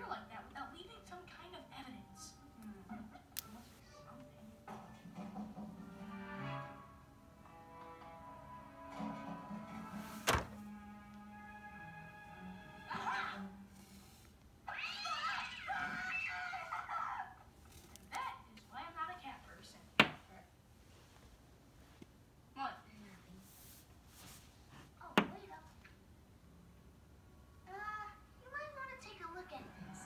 disappear like that without leaving some kind of evidence? Must be something. Aha! And that is why I'm not a cat person. What? Oh, wait up. You might want to take a look at this.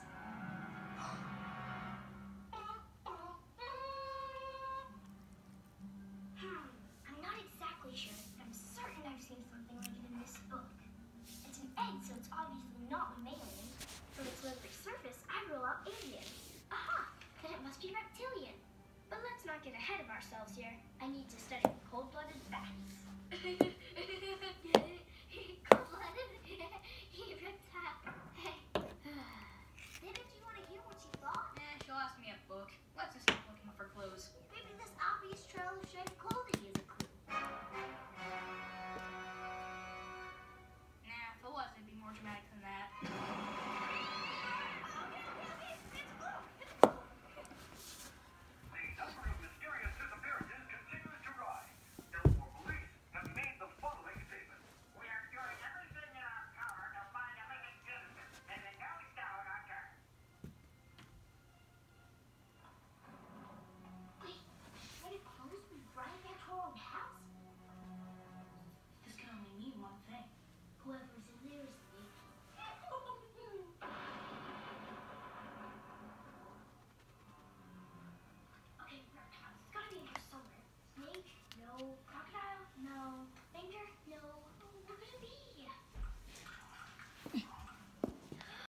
I'm not exactly sure, but I'm certain I've seen something like it in this book. It's an egg, so it's obviously not mammalian. From its leathery surface, I rule out alien. Aha! Then it must be reptilian. But let's not get ahead of ourselves here. I need to study cold-blooded facts.